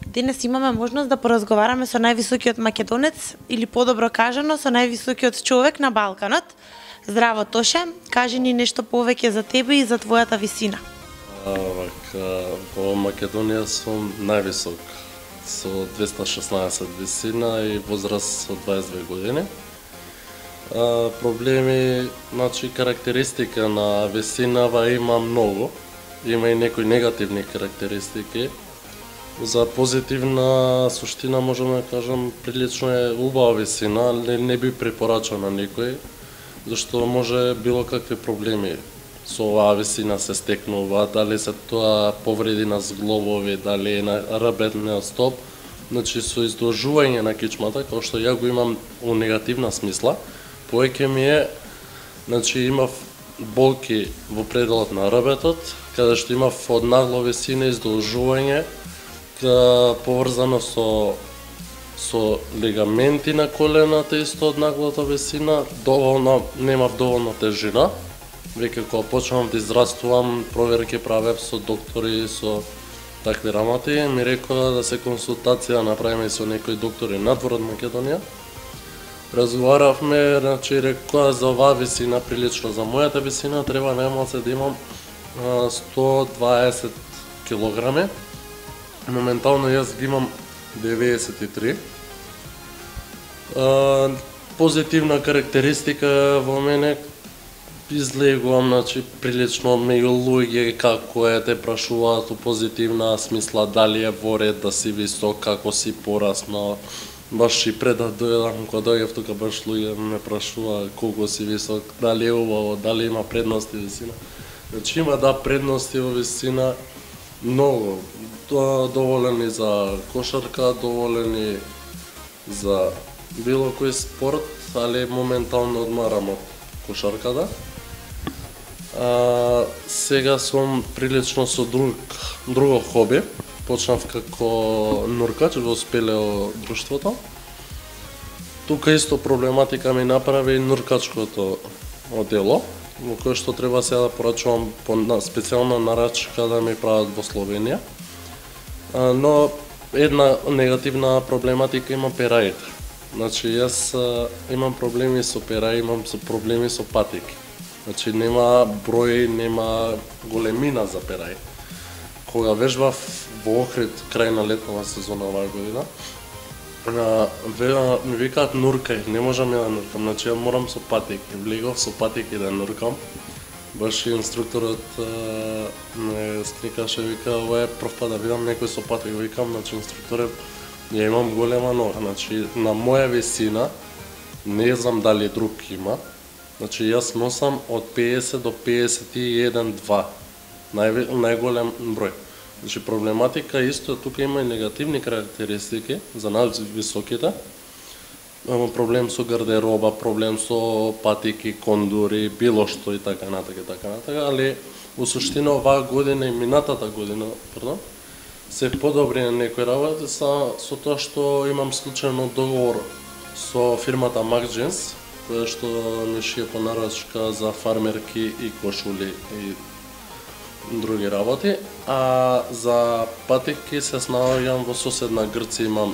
Денес имаме можност да поразговараме со највисокиот македонец, или подобро кажано, со највисокиот човек на Балканот. Здраво, Тоше, кажи ни нешто повеќе за тебе и за твојата висина. Во Македонија сум највисок, со 216 висина и возраст со 22 години. Проблеми, значи карактеристика на висинава има многу. Има и некои негативни карактеристики. За позитивна суштина можеме да кажам прилично е убава висина, не би препорачал на никој, зашто може било какви проблеми со оваа висина се стекнува, дали се тоа повреди на зглобови, дали на ребетниот стоп, значи со изложување на кичмата, кој што ја го имам у негативна смисла, повеќе ми е, значи имав болки во пределот на ребетот, каде што имав од нагло висина изложување, поврзано со лигаменти на колената исто од наглата висина, немав доволно тежина. Веќе кога почнав да израстувам, проверки правев со доктори, со такви работи, ми рекоа да се консултација направиме со некои доктори надвор од Македонија. Разговаравме, значи рекоа за оваа висина, прилично за мојата висина, треба најмалку да имам 120 килограми. Моментално јас ги имам 93. Позитивна карактеристика во мене, излегувам, значи, прилично меѓу луѓе како е, те прашуваат у позитивна смисла, дали е во ред да си висок, како си пораснал. Баш и пред да дојдам, кога дојдев тука, баш луѓе ме прашува колку си висок, дали е убаво, дали има предности висина. Значи има предности во висина многу. Доволен и за кошарка, доволен и за било кој спорт, али моментално одмарам од кошарката. Сега сум прилично со друго хоби. Почнав како нуркач во спелео друштвото. Тука исто проблематика ми направи нуркачкото одело, во кое што треба сега да порачувам по специјална нарачка да ми прават во Словенија. Но една негативна проблематика има пераите. Значи јас имам проблеми со пераи, имам проблеми со патики. Значи нема број, нема големина за пераи. Кога вежбав во Охрид крај на летнава сезона оваа година, ми викаат нуркај, не можам ја да нуркам, значи ја морам со патики. Влегов со патики да нуркам. Баш и инструкторот ме сникаше, вика, ова е прв пат да видам некој со патик. Викам, значи инструкторе, ја имам голема нога, значи на моја висина, не знам дали друг има, значи јас носам од 50 до 51-2, најголем број. Значи проблематика исто, тука има и негативни карактеристики за нас високите, проблем со гардероба, проблем со патики, кондури, било што и така натака, али во суштина оваа година и минатата година, се подобри на некои работи со тоа што имам склучено договор со фирмата Max Jeans, која што ми шие по нарачка за фармерки и кошули и други работи, а за патики се снаоѓам во соседна Грција, имам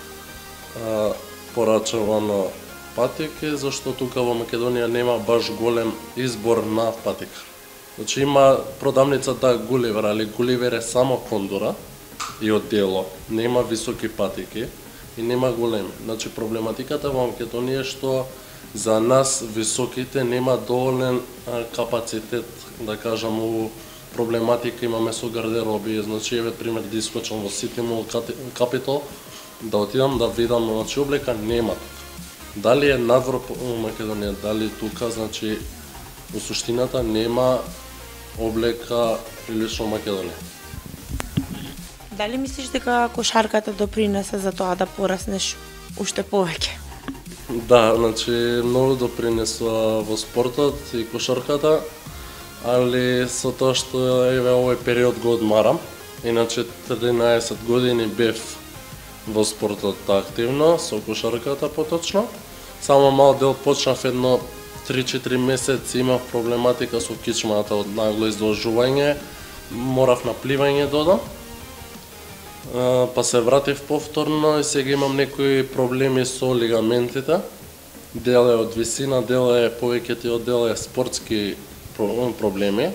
порачувано патики, зашто тука во Македонија нема баш голем избор на патика. Значи има продавницата Гуливер, али Гуливер е само кондура и одело, нема високи патики и нема големи. Значи проблематиката во Македонија е што за нас високите нема доволен капацитет, да кажам, у проблематика имаме со гардероби, значи еве пример да искочам во City Mall Capital, да отидам да видам, значи облека нема. Дали е надвор во Македонија, дали тука, значи во суштината нема облека прилично Македонија. Дали мислиш дека кошарката допринесе за тоа да пораснеш уште повеќе? Да, значи многу допринесува во спортот и кошарката, али со тоа што еве овој период го одмарам, иначе 13 години бев во спортот активно, со кошарката поточно. Само мал дел почнав едно 3-4 месеци, имав проблематика со кичмата од нагло изложување, морав на пливање додам. Па се вратив повторно и сега имам некои проблеми со лигаментите. Дел е од висина, дел е повеќето од дел е спортски проблеми.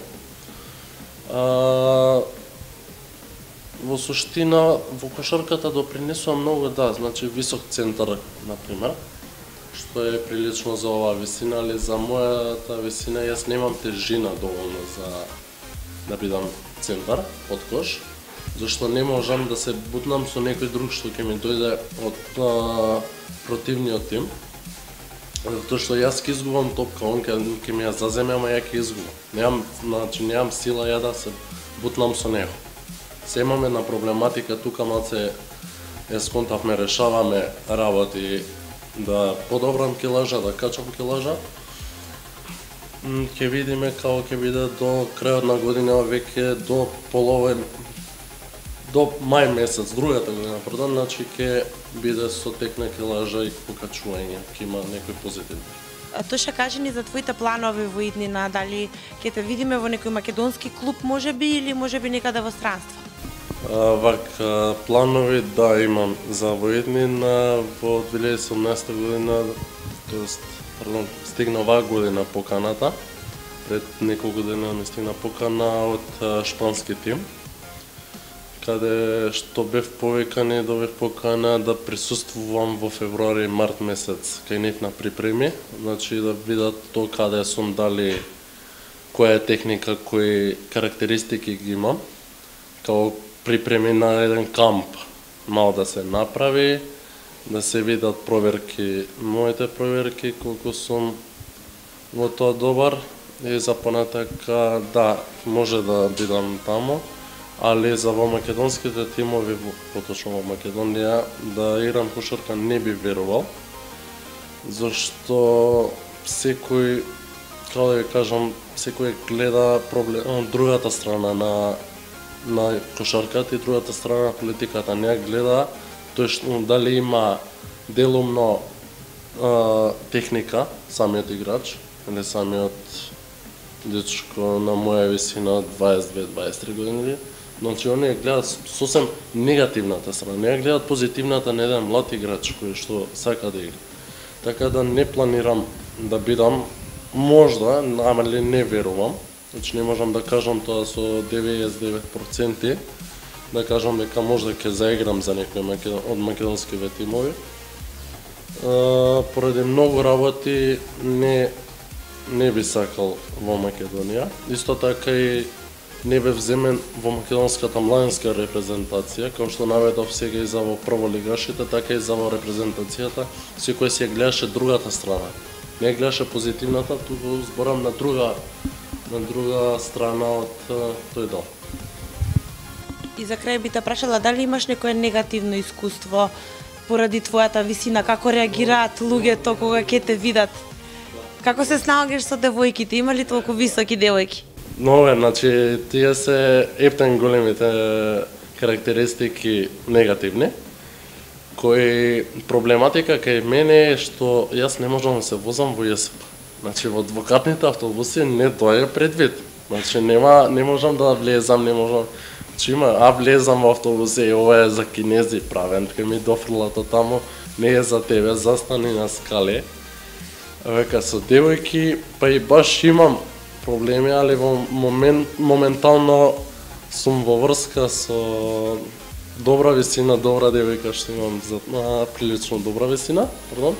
Во суштина, во кошарката допринесува многу, да, значи висок центар, например, што е прилично за оваа висина, али за мојата висина јас немам тежина доволно за да бидам центар од кош, зашто не можам да се бутнам со некој друг што ќе ми дојде од противниот тим. Затоа што јас ќе изгубам топка, он ќе ми ја заземе, ама ја ќе изгубам. Немам сила ја да се бутнам со него. Се имаме една проблематика тука, малце ја сконтавме, решаваме работи да подобрам килажа, да качам килажа. Ќе видиме како ќе биде до крајот на година, веќе до половин, до мај месец, другата година, продам, значи ќе биде со тек на килажа и покачување, ќе има некој позитивни. Тоша, кажи ни за твоите планови во иднина, дали ќе те видиме во некој македонски клуб можеби или можеби некаде во странство? Планови да имам за во иднина, во 2017 година, стигна оваа година поканата. Пред неколку дена ми стигна покана од шпански тим, каде што бев повикан и добив покана да присуствувам во февруари и март месец кај нив на припреми, значи да видат тоа каде сум, дали која е техника, кои карактеристики ги имам, као припреми на еден камп, мал да се направи, да се видат проверки, моите проверки, колку сум во тоа добар и за понатака, да, може да бидам тамо, али за во македонските тимови, поточно во Македонија, да играм кошарка не би верувал, зашто секој, како да ви кажам, секој гледа проблем, другата страна на кошарката и другата страна на политиката. Не гледа тој што дали има делумно техника самиот играч или самиот дечко на моја висина 22-23 години. Значи оние гледат сосем негативната страна, не гледат позитивната на еден млад играч кој што сака да игра. Така да не планирам да бидам, можда, ама не верувам. Значи не можам да кажам тоа со 99%, да кажам дека можда ќе заиграм за некој од македонските тимови. Поради многу работи не би сакал во Македонија. Исто така и не бе вземен во македонската младенска репрезентација, како што наведов сега и за во прволигашите, така и за во репрезентацијата, секој си ја гледаше другата страна. Не гледаше позитивната, туку зборам на друга страна од тој дел. И за крај би те прашала дали имаш некое негативно искуство поради твојата висина, како реагираат луѓето кога ќе те видат? Како се снаоѓаш со девојките? Има ли толку високи девојки? Нове, значи тие се ептен големите карактеристики негативни, кои проблематика кај мене е што јас не можам да се возам во ЈСП. Значи во двокатните автобуси не тоа е предвид. Значи не можам да влезам, не можам. Значи влезам во автобуси и ова е за кинези правен, кај ми дофрлато таму, не е за тебе, застани на скале. Века со девојки, па и баш имам проблеми, али во моментално сум во врска со добра висина, добра девојка што имам прилично добра висина, пардон.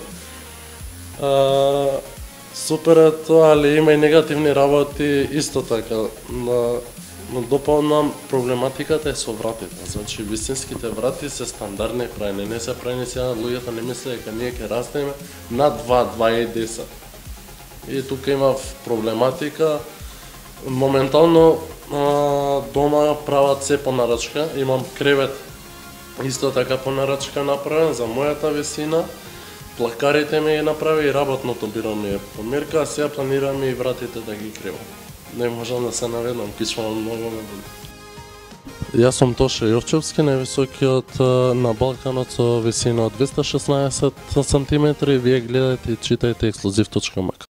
Супер е тоа, али има и негативни работи исто така. Дополнам, проблематиката е со вратите. Значи висинските врати се стандардни прајни, не се прајни сега, луѓето не мисле дека ние ќе растеме на 2,10. И тука има проблематика. Моментално дома прават се по нарачка, имам кревет исто така по нарачка направен за мојата висина. Плакарите ми ги направи и работното биро ми е померка, а сега планираме и вратите да ги кревам. Не можам да се наведам, кичвам многу ме боли. Јас сум Тоша Јовчевски, највисокиот на Балканот со висина од 216 см. Вие гледате и читајте Ексклузив.мк.